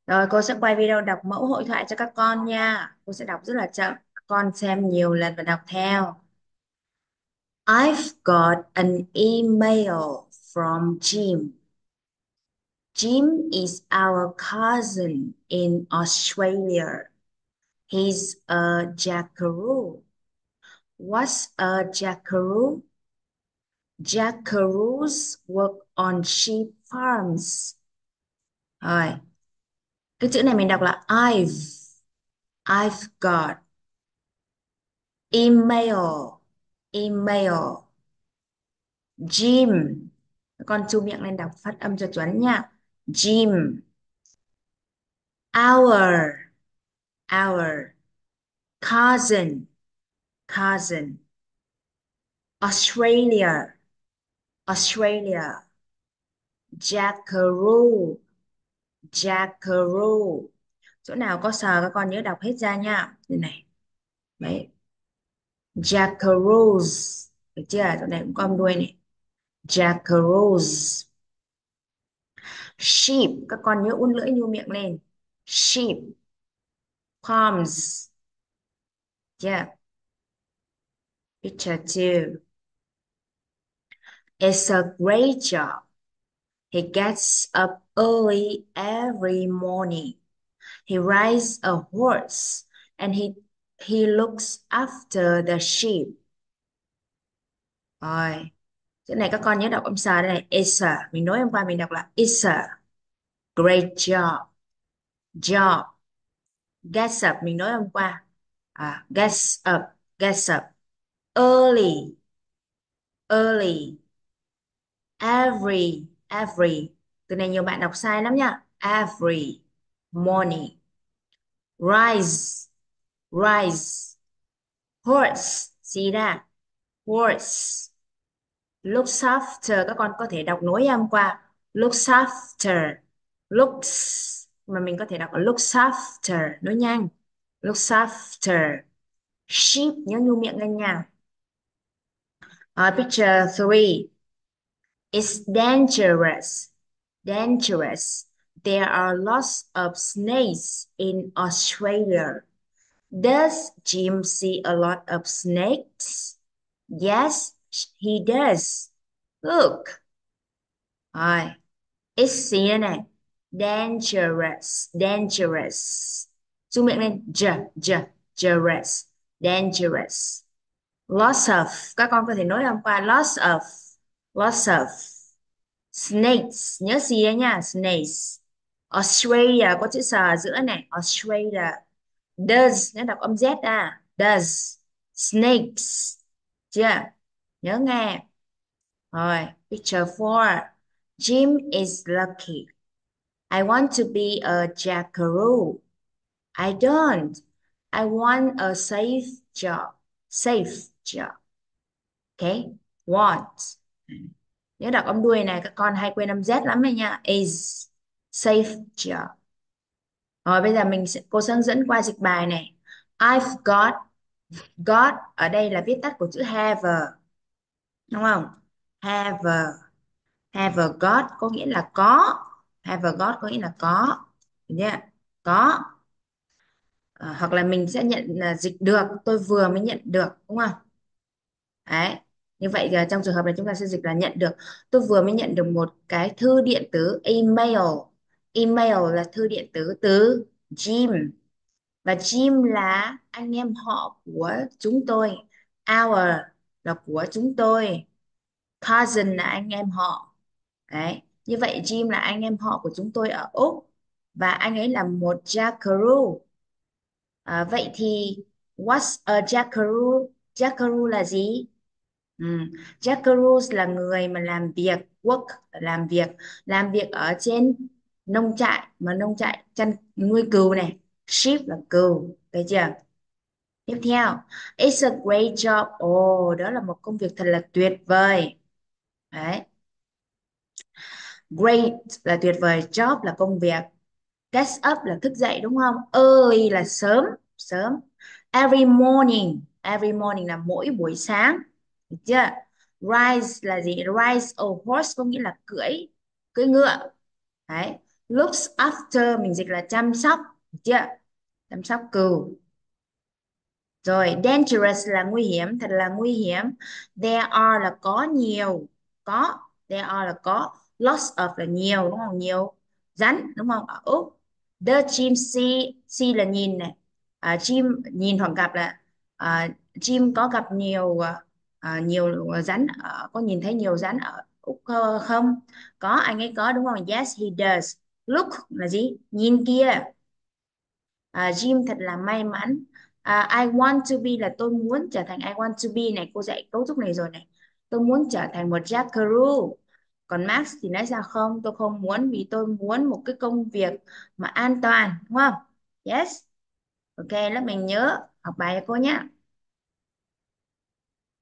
Rồi cô sẽ quay video đọc mẫu hội thoại cho các con nha. Cô sẽ đọc rất là chậm. Các con xem nhiều lần và đọc theo. I've got an email from Jim. Jim is our cousin in Australia. He's a jackaroo. What's a jackaroo? Jackaroos work on sheep farms. Rồi, cái chữ này mình đọc là I've got email, email. Gym. Con chu miệng lên đọc phát âm cho chuẩn nha. Gym. Our cousin, cousin. Australia, Australia. Jackaroo, jackaroo. Chỗ nào có sờ các con nhớ đọc hết ra nha. Đây này. Đấy. Jackaroos. Được chưa? Chỗ này cũng có âm đuôi này. Jackaroos. Sheep. Các con nhớ uốn lưỡi nhu miệng lên. Sheep. Palms. Yeah. Picture two. It's a great job. He gets up early every morning. He rides a horse and he looks after the sheep. Rồi, chỗ này các con nhớ đọc âm sờ đây này. It's a, mình nói hôm qua mình đọc là it's a great job. Job. Gets up, mình nói hôm qua. Gets up, gets up. Early, early. Every. Từ này nhiều bạn đọc sai lắm nha. Every morning. Rise, rise. Horse, see that? Horse. Looks after, các con có thể đọc nối âm qua. Looks after. Looks, mà mình có thể đọc là looks after, nói nhanh. Looks after. Sheep, nhớ nhu miệng lên nha. Picture 3. It's dangerous. Dangerous. There are lots of snakes in Australia. Does Jim see a lot of snakes? Yes, he does. Look. Rồi, it's see này. Dangerous, dangerous. Zoom miệng lên. Dangerous, dangerous. Lots of. Các con có thể nói hôm qua. Lots of. Lots of. Snakes, nhớ gì đấy nha, snakes. Australia có chữ sờ ở giữa này, Australia. Does, nhớ đọc âm Z does. Snakes, chưa? Nhớ nghe. Rồi, picture 4. Jim is lucky. I want to be a jackaroo. I don't. I want a safe job. Safe job. Okay, want. Nhớ đọc âm đuôi này, các con hay quên âm Z lắm này nha. Is safe job. Rồi bây giờ cô sẽ hướng dẫn qua dịch bài này. I've got. Got ở đây là viết tắt của chữ have, đúng không? Have. Have got có nghĩa là có. Have got có nghĩa là có. Được chưa? Có. Hoặc là mình sẽ dịch được. Tôi vừa mới nhận được, đúng không? Đấy. Như vậy trong trường hợp này chúng ta sẽ dịch là nhận được. Tôi vừa mới nhận được một cái thư điện tử email. Email là thư điện tử từ Jim. Và Jim là anh em họ của chúng tôi. Our là của chúng tôi. Cousin là anh em họ. Đấy. Như vậy Jim là anh em họ của chúng tôi ở Úc. Và anh ấy là một jackaroo. Vậy thì what's a jackaroo? Jackaroo là gì? Jackaroos là người mà làm việc, work là làm việc ở trên nông trại, mà nông trại chăn nuôi cừu này, sheep là cừu, thấy chưa? Tiếp theo, it's a great job. Ồ, đó là một công việc thật là tuyệt vời. Đấy, great là tuyệt vời, job là công việc, get up là thức dậy đúng không? Early là sớm, sớm. Every morning là mỗi buổi sáng, được chưa? Rise là gì? Rise a horse có nghĩa là cưỡi, cưỡi ngựa. Đấy. Looks after mình dịch là chăm sóc, được chưa? Chăm sóc cừu. Rồi, dangerous là nguy hiểm, thật là nguy hiểm. There are là có nhiều, có. There are là có. Lots of là nhiều, đúng không? Nhiều rắn, đúng không? Ở Úc. The chim see là nhìn này. Chim nhìn hoặc gặp là chim có gặp nhiều nhiều rắn, có nhìn thấy nhiều rắn ở Úc không? Có, anh ấy có, đúng không? Yes, he does. Look là gì? Nhìn kia. Jim thật là may mắn. I want to be là tôi muốn trở thành, I want to be này, cô dạy cấu trúc này rồi này. Tôi muốn trở thành một jackaroo. Còn Max thì nói sao, không, tôi không muốn vì tôi muốn một cái công việc mà an toàn, đúng không? Yes. Ok, lớp mình nhớ học bài cho cô nhé.